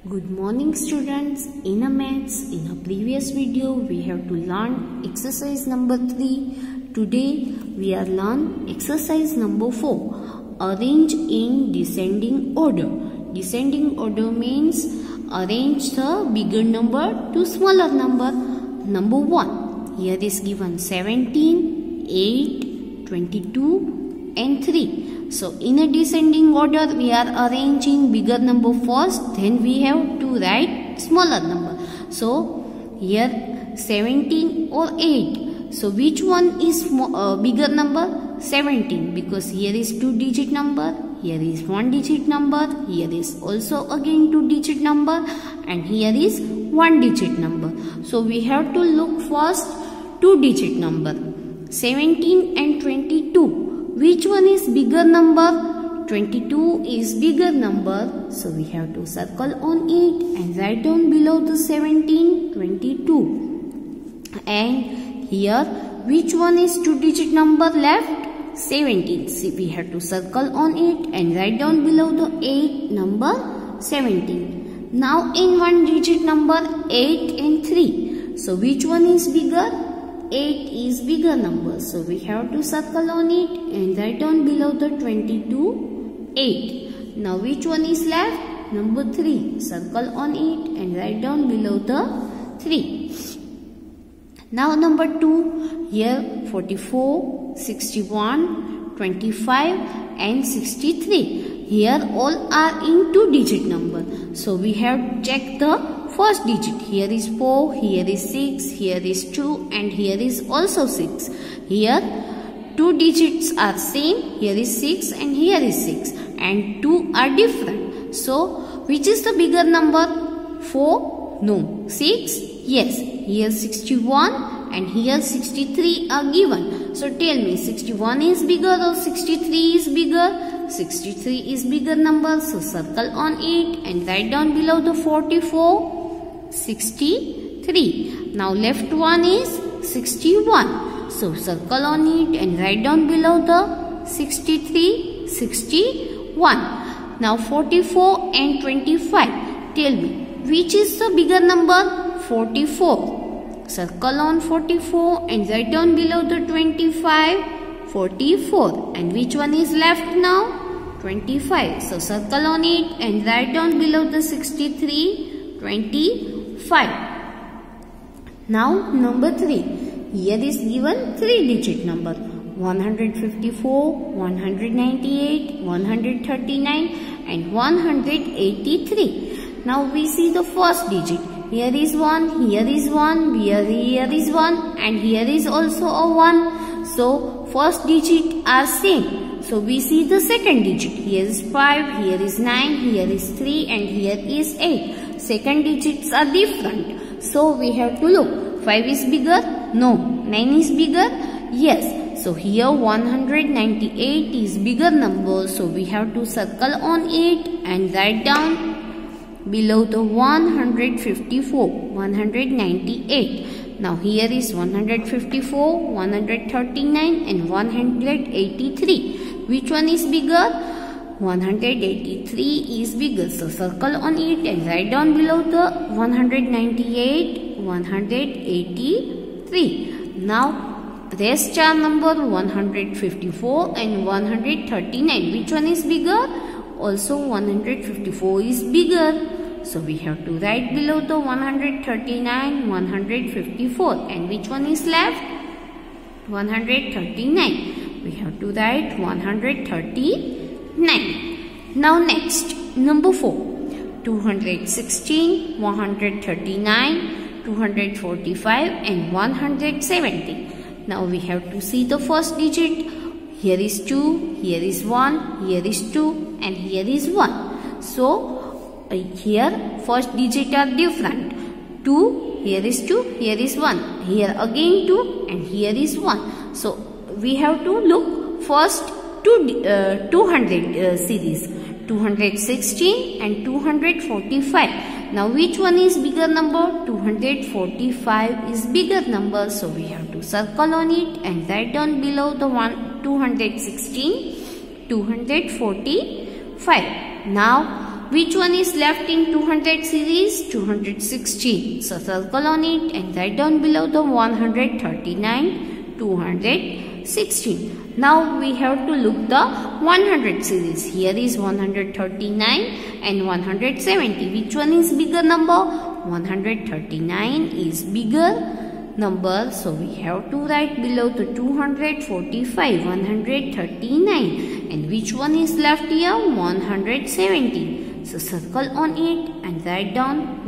Good morning students. In a maths, in a previous video we have to learn exercise number 3. Today we are learn exercise number 4. Arrange in descending order. Descending order means arrange the bigger number to smaller number. Number 1. Here is given 17, 8, 22 and 3. So in a descending order we are arranging bigger number first, then we have to write smaller number. So here 17 or 8. So which one is bigger number? 17, because here is 2-digit number, here is 1-digit number, here is also again 2-digit number, and here is 1-digit number. So we have to look first 2-digit number. 17 and 22. Which one is bigger number? 22 is bigger number. So we have to circle on it and write down below the 17, 22. And here, which one is 2-digit number left? 17. See, we have to circle on it and write down below the 8 number 17. Now in 1-digit number 8 and 3. So which one is bigger? 8 is bigger number. So we have to circle on it and write down below the 22, 8. Now which one is left? Number 3. Circle on it and write down below the 3. Now number 2. Here 44, 61, 25 and 63. Here all are in 2-digit number. So we have to check the first digit. Here is 4, here is 6, here is 2 and here is also 6. Here 2 digits are same. Here is 6 and here is 6. And 2 are different. So which is the bigger number? 4? No. 6? Yes. Here 61 and here 63 are given. So tell me, 61 is bigger or 63 is bigger? 63 is bigger number. So circle on it and write down below the 44, 63. Now left one is 61. So circle on it and write down below the 63, 61. Now 44 and 25. Tell me, which is the bigger number? 44. Circle on 44 and write down below the 25, 44. And which one is left now? 25. So circle on it and write down below the 63, 25. Now number 3. Here is given 3-digit number. 154, 198, 139 and 183. Now we see the first digit. Here is 1, here is 1, here is 1 and here is also a 1. So first digit are same. So we see the second digit. Here is 5, here is 9, here is 3 and here is 8. Second digits are different. So we have to look. 5 is bigger? No. 9 is bigger? Yes. So here 198 is bigger number. So we have to circle on it and write down below the 154, 198. Now here is 154, 139 and 183. Which one is bigger? 183 is bigger. So circle on it and write down below the 198, 183. Now rest are number 154 and 139. Which one is bigger? Also 154 is bigger. So we have to write below the 139, 154. And which one is left? 139. We have to write 139. Now next, number 4. 216, 139, 245 and 170. Now we have to see the first digit. Here is 2, here is 1, here is 2 and here is 1. So here first digit are different. 2, here is 2, here is 1. Here again 2 and here is 1. So we have to look first 200 series. 216 and 245. Now which one is bigger number? 245 is bigger number. So we have to circle on it and write down below the 216, 245. Now which one is left in 200 series? 216. So circle on it and write down below the 139, 216. Now we have to look the 100 series. Here is 139 and 170. Which one is bigger number? 139 is bigger number. So we have to write below the 245, 139. And which one is left here? 170. So circle on it and write down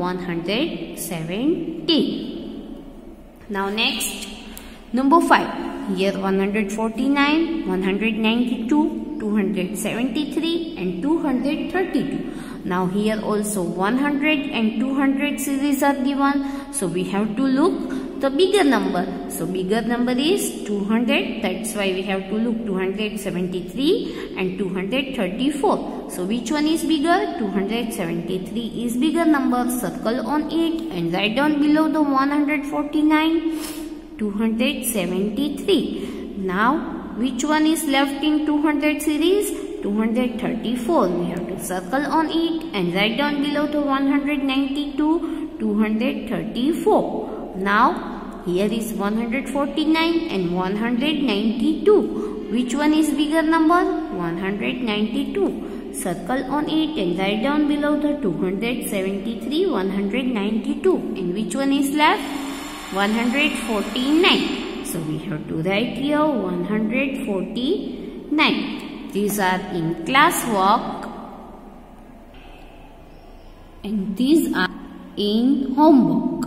170. Now next, number 5. Here 149, 192, 273 and 232. Now here also 100 and 200 series are given. So we have to look the bigger number. So bigger number is 200. That's why we have to look 273 and 234. So which one is bigger? 273 is bigger number. Circle on it and write down below the 149, 273. Now which one is left in 200 series? 234. We have to circle on it and write down below the 192, 234. Now here is 149 and 192. Which one is bigger number? 192. Circle on it and write down below the 273, 192. And which one is left? 149. So we have to write here 149. These are in class work and these are in homework.